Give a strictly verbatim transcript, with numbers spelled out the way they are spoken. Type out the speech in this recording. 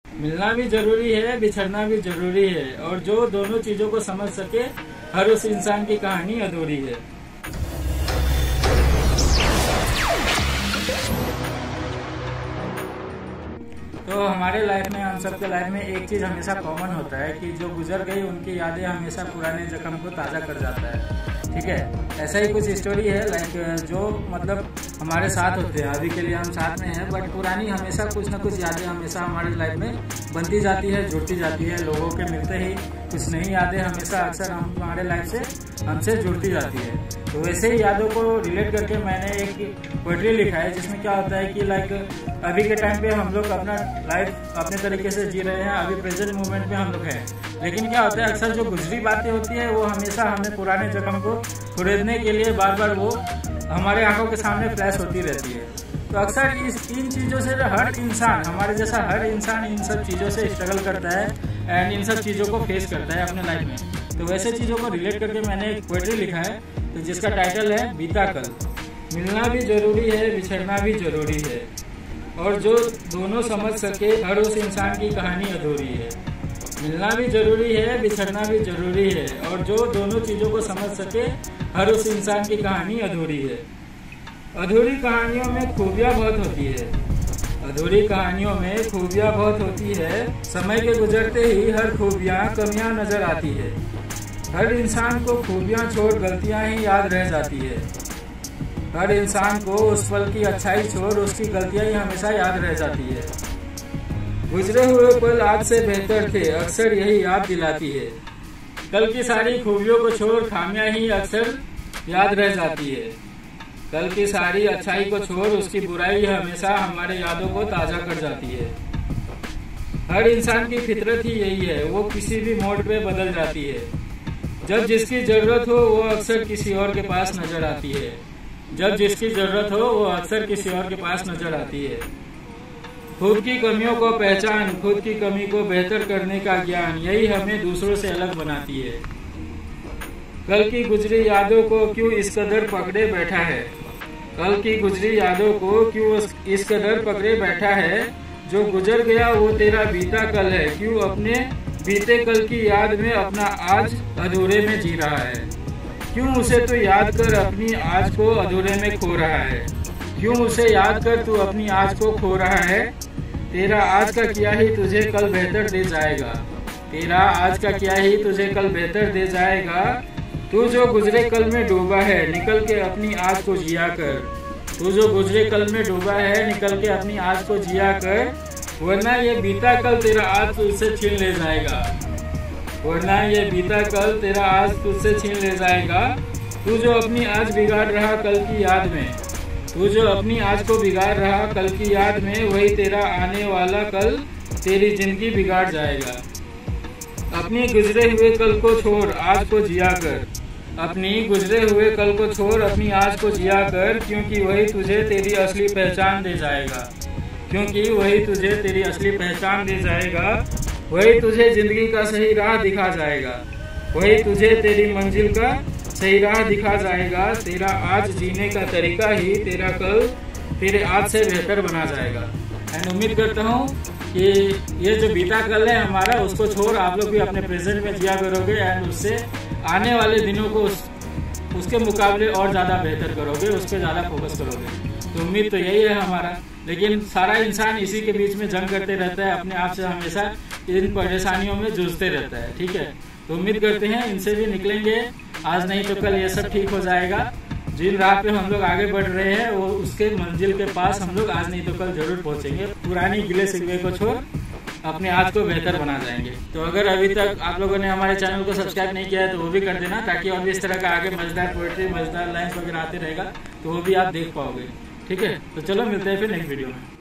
मिलना भी जरूरी है, बिछड़ना भी जरूरी है, और जो दोनों चीजों को समझ सके हर उस इंसान की कहानी अधूरी है। तो हमारे लाइफ में, हम सबके लाइफ में एक चीज हमेशा कॉमन होता है कि जो गुजर गई उनकी यादें हमेशा पुराने जख्म को ताज़ा कर जाता है। ठीक है, ऐसा ही कुछ स्टोरी है लाइक जो मतलब हमारे साथ होते हैं, अभी के लिए हम साथ में हैं, बट पुरानी हमेशा कुछ ना कुछ यादें हमेशा हमारी लाइफ में बनती जाती है, जुड़ती जाती है। लोगों के मिलते ही कुछ नई यादें हमेशा अक्सर हम हमारे लाइफ से हमसे जुड़ती जाती है। तो वैसे ही यादों को रिलेट करके मैंने एक पोएट्री लिखा है, जिसमें क्या होता है कि लाइक अभी के टाइम पे हम लोग अपना लाइफ अपने तरीके से जी रहे हैं, अभी प्रेजेंट मोमेंट में हम लोग हैं, लेकिन क्या होता है अक्सर जो गुजरी बातें होती है वो हमेशा हमें पुराने जख्म को खुरेदने के लिए बार बार वो हमारे आंखों के सामने फ्लैश होती रहती है। तो अक्सर इस इन चीज़ों से हर इंसान, हमारे जैसा हर इंसान इन सब चीज़ों से स्ट्रगल करता है एंड इन सब चीज़ों को फेस करता है अपने लाइफ में। तो वैसे चीज़ों को रिलेट करके मैंने एक पोएट्री लिखा है, तो जिसका टाइटल है बीता कल। मिलना भी जरूरी है, बिछड़ना भी जरूरी है, और जो दोनों समझ सके हर उस इंसान की कहानी अधूरी है। मिलना भी जरूरी है, बिछड़ना भी जरूरी है, और जो दोनों चीज़ों को समझ सके हर उस इंसान की कहानी अधूरी है। अधूरी कहानियों में खूबियाँ बहुत होती है, अधूरी कहानियों में खूबियाँ बहुत होती है। समय के गुजरते ही हर खूबियाँ कमियाँ नजर आती है। हर इंसान को खूबियाँ छोड़ गलतियाँ ही याद रह जाती है। हर इंसान को उस पल की अच्छाई छोड़ उसकी गलतियाँ ही हमेशा याद रह जाती है। गुजरे हुए पल आज से बेहतर थे, अक्सर यही याद दिलाती है। कल की सारी खूबियों को छोड़ खामियां ही अक्सर याद रह जाती है। कल की सारी अच्छाई को छोड़ उसकी बुराई हमेशा हमारे यादों को ताज़ा कर जाती है। हर इंसान की फितरत ही यही है, वो किसी भी मोड़ पे बदल जाती है। जब जिसकी जरूरत हो वो अक्सर किसी और के पास नजर आती है। जब जिसकी जरूरत हो वो अक्सर किसी और के पास नजर आती है। खुद की कमियों को पहचान, खुद की कमी को बेहतर करने का ज्ञान, यही हमें दूसरों से अलग बनाती है। कल की गुजरी यादों को क्यों इस कदर पकड़े बैठा है, कल की गुजरी यादों को क्यों इस कदर पकड़े बैठा है। जो गुजर गया वो तेरा बीता कल है, क्यों अपने बीते कल की याद में अपना आज अधूरे में जी रहा है। क्यों उसे तू याद कर अपनी आज को अधूरे में खो रहा है। क्यों उसे याद कर तू अपनी आज को खो रहा है। तेरा आज का किया ही तुझे कल बेहतर दे जाएगा। तेरा आज का किया ही तुझे कल बेहतर दे जाएगा। तू जो गुजरे कल में डूबा है, निकल के अपनी आज को जिया कर। तू जो गुजरे कल में डूबा है, निकल के अपनी आज को जिया कर, वरना ये बीता कल तेरा आज तुझसे छीन ले जाएगा। वरना ये बीता कल तेरा आज तुझसे छीन ले जाएगा। तू जो अपनी आज बिगाड़ रहा कल की याद में, तू जो अपनी आज को बिगाड़ रहा कल की याद में, वही तेरा आने वाला कल तेरी जिंदगी बिगाड़ जाएगा। अपनी गुजरे हुए कल को छोड़ आज को जिया कर। अपनी गुजरे हुए कल को छोड़ अपनी आज को जिया कर, क्योंकि वही तुझे तेरी असली पहचान दे जाएगा। क्योंकि वही तुझे तेरी असली पहचान दे जाएगा। वही तुझे जिंदगी का सही राह दिखा जाएगा। वही तुझे तेरी मंजिल का सही राह दिखा जाएगा। तेरा आज जीने का तरीका ही तेरा कल तेरे आज से बेहतर बना जाएगा। एंड उम्मीद करता हूँ कि ये जो बीता कल है हमारा, उसको छोड़ आप लोग भी अपने प्रेजेंट में जिया करोगे एंड उससे आने वाले दिनों को उस, उसके मुकाबले और ज़्यादा बेहतर करोगे, उस पर ज़्यादा फोकस करोगे। तो उम्मीद तो यही है हमारा, लेकिन सारा इंसान इसी के बीच में जंग करते रहता है, अपने आप से हमेशा इन परेशानियों में जूझते रहता है। ठीक है, तो उम्मीद करते हैं इनसे भी निकलेंगे, आज नहीं तो कल ये सब ठीक हो जाएगा। जिन राह पे हम लोग आगे बढ़ रहे हैं वो उसके मंजिल के पास हम लोग आज नहीं तो कल जरूर पहुंचेंगे। पुरानी गिले शिकवे को छोड़ अपने आज को बेहतर बना जाएंगे। तो अगर अभी तक आप लोगों ने हमारे चैनल को सब्सक्राइब नहीं किया है तो वो भी कर देना, ताकि और भी इस तरह का आगे मजेदार पोएट्री, मजेदार लाइन्स वगैरह आते रहेगा तो वो भी आप देख पाओगे। ठीक है, तो चलो मिलते हैं फिर नेक्स्ट वीडियो में।